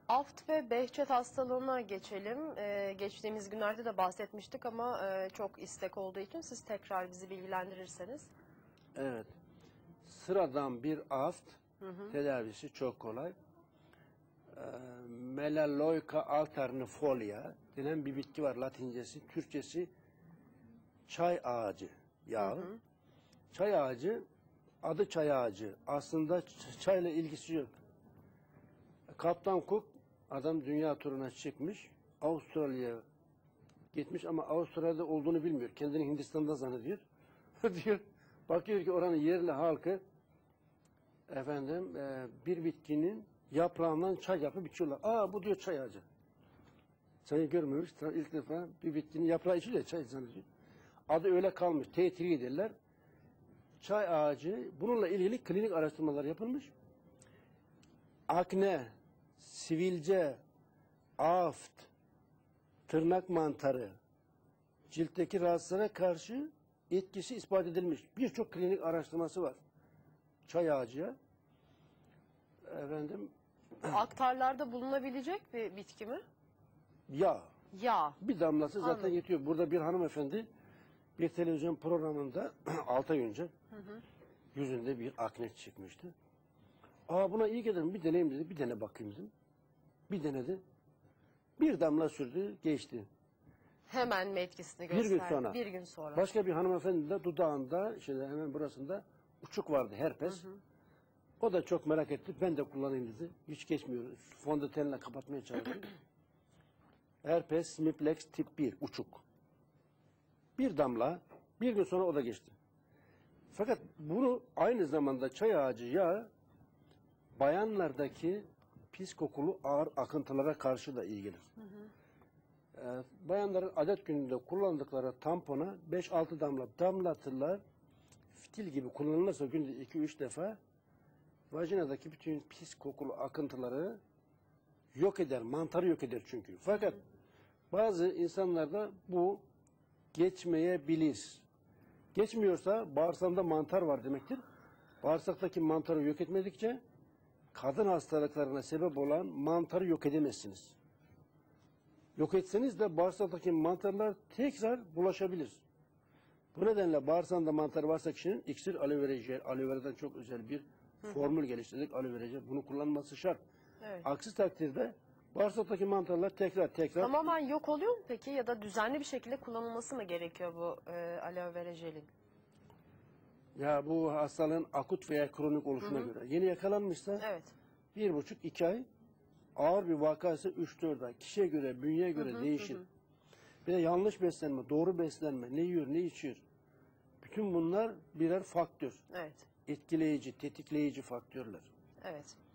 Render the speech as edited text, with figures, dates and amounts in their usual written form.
Aft ve Behçet hastalığına geçelim. Geçtiğimiz günlerde de bahsetmiştik ama çok istek olduğu için siz tekrar bizi bilgilendirirseniz. Evet. Sıradan bir aft tedavisi çok kolay. Melaleuca alternifolia denen bir bitki var Latincesi. Türkçesi çay ağacı yağı. Çay ağacı, adı çay ağacı. Aslında çayla ilgisi yok. Kaptan Cook, adam dünya turuna çıkmış. Avustralya'ya gitmiş ama Avustralya'da olduğunu bilmiyor. Kendini Hindistan'da zannediyor. diyor, bakıyor ki oranın yerli halkı bir bitkinin yaprağından çay yapıp içiyorlar. Aa, bu diyor çay ağacı. Çayı görmemiş. İlk defa bir bitkinin yaprağı içiyor, çay zannediyor. Adı öyle kalmış. T3 derler. Çay ağacı. Bununla ilgili klinik araştırmalar yapılmış. Akne, sivilce, aft, tırnak mantarı, ciltteki rahatsızlara karşı etkisi ispat edilmiş. Birçok klinik araştırması var. Çay ağacıya. Aktarlarda bulunabilecek bir bitki mi? Yağ. Yağ. Bir damlası zaten Anladım. yetiyor. Burada bir hanımefendi bir televizyon programında 6 ay önce yüzünde bir akne çıkmıştı. Aa, buna iyi gelir, bir deneyim dedi. Bir dene bakayım dedim. Bir denedi. Bir damla sürdü, geçti. Hemen mi etkisini Bir gösterdi? gün sonra. Bir gün sonra. Başka bir hanımefendi de dudağında, hemen burasında uçuk vardı, herpes. O da çok merak etti. Ben de kullanayım dedi. Hiç geçmiyor. Fondötenle kapatmaya çalışıyor. Herpes simplex tip 1, uçuk. Bir damla, bir gün sonra o da geçti. Fakat bunu aynı zamanda çay ağacı yağı bayanlardaki pis kokulu ağır akıntılara karşı da iyi gelir. Bayanların adet gününde kullandıkları tampona 5-6 damla damlatırlar. Fitil gibi kullanılırsa günde 2-3 defa vajinadaki bütün pis kokulu akıntıları yok eder. Mantarı yok eder çünkü. Fakat bazı insanlarda bu geçmeyebilir. Geçmiyorsa bağırsağında mantar var demektir. Bağırsaktaki mantarı yok etmedikçe kadın hastalıklarına sebep olan mantarı yok edemezsiniz. Yok etseniz de bağırsaktaki mantarlar tekrar bulaşabilir. Bu nedenle bağırsağında mantar varsa kişinin iksir aloe vera jel, aloe vera'dan çok özel bir formül geliştirdik. Aloe vera jel, bunu kullanması şart. Evet. Aksi takdirde bağırsaktaki mantarlar tekrar. Tamamen yok oluyor mu peki, ya da düzenli bir şekilde kullanılması mı gerekiyor bu aloe vera jelin? Ya bu hastalığın akut veya kronik oluşuna göre. Yeni yakalanmışsa Evet. 1,5-2 ay, ağır bir vaka ise 3-4 ay. Kişiye göre, bünyeye göre değişir. Bir de yanlış beslenme, doğru beslenme, ne yiyor, ne içiyor. Bütün bunlar birer faktör. Evet. Etkileyici, tetikleyici faktörler. Evet.